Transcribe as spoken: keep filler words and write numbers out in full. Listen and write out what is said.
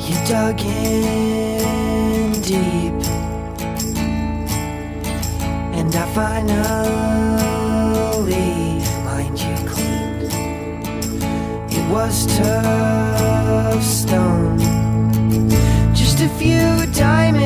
You dug in deep, and I finally mined you clean. It was tough stone, just a few diamonds